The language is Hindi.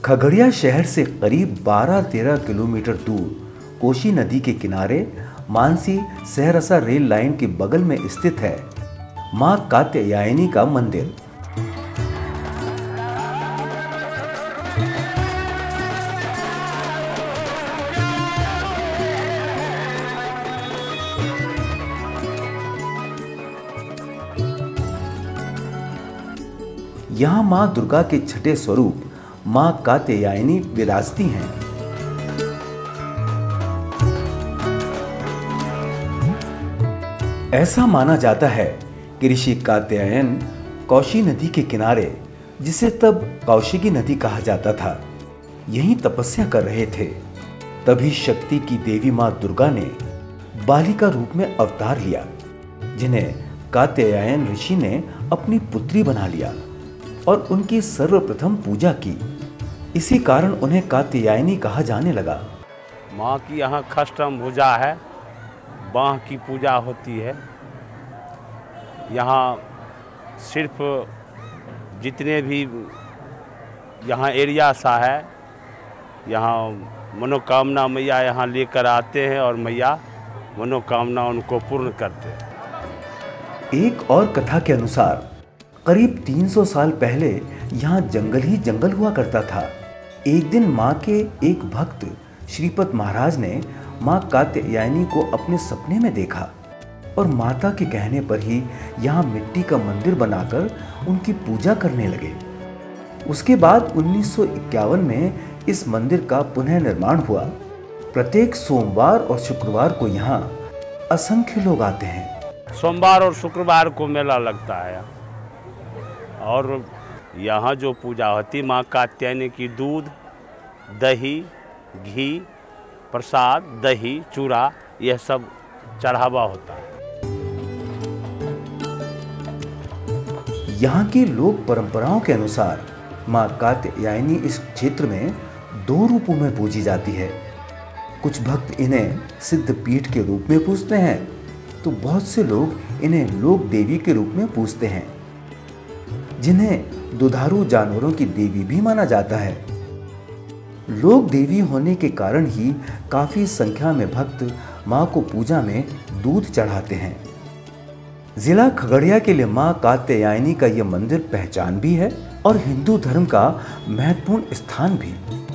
खगड़िया शहर से करीब 12-13 किलोमीटर दूर कोसी नदी के किनारे मानसी सहरसा रेल लाइन के बगल में स्थित है मां कात्यायनी का मंदिर। यहाँ मां दुर्गा के छठे स्वरूप मां कात्यायनी विराजती हैं। ऐसा माना जाता है कि ऋषि कात्यायन कौशी नदी के किनारे, जिसे तब कौशिकी नदी कहा जाता था, यहीं तपस्या कर रहे थे। तभी शक्ति की देवी मां दुर्गा ने बालिका रूप में अवतार लिया, जिन्हें कात्यायन ऋषि ने अपनी पुत्री बना लिया और उनकी सर्वप्रथम पूजा की। इसी कारण उन्हें कात्यायनी कहा जाने लगा। माँ की यहाँ खष्टभुजा है, बाँह की पूजा होती है। यहाँ सिर्फ जितने भी यहाँ एरिया सा है, यहाँ मनोकामना मैया यहाँ लेकर आते हैं और मैया मनोकामना उनको पूर्ण करते हैं। एक और कथा के अनुसार करीब 300 साल पहले यहाँ जंगल ही जंगल हुआ करता था। एक दिन माँ के एक भक्त श्रीपत महाराज ने माँ कात्यायनी को अपने सपने में देखा और माता के कहने पर ही यहाँ मिट्टी का मंदिर बनाकर उनकी पूजा करने लगे। उसके बाद 1951 में इस मंदिर का पुनः निर्माण हुआ। प्रत्येक सोमवार और शुक्रवार को यहाँ असंख्य लोग आते हैं। सोमवार और शुक्रवार को मेला लगता है और यहाँ जो पूजा होती माँ कात्यायनी की दूध, दही, घी, प्रसाद, दही, चूड़ा, यह सब चढ़ावा होता है। यहाँ की लोक परंपराओं के अनुसार माँ कात्यायनी इस क्षेत्र में 2 रूपों में पूजी जाती है। कुछ भक्त इन्हें सिद्ध पीठ के रूप में पूजते हैं, तो बहुत से लोग इन्हें लोक देवी के रूप में पूजते हैं, जिन्हें दुधारू जानवरों की देवी भी माना जाता है। लोक देवी होने के कारण ही काफी संख्या में भक्त मां को पूजा में दूध चढ़ाते हैं। जिला खगड़िया के लिए मां कात्यायनी का यह मंदिर पहचान भी है और हिंदू धर्म का महत्वपूर्ण स्थान भी।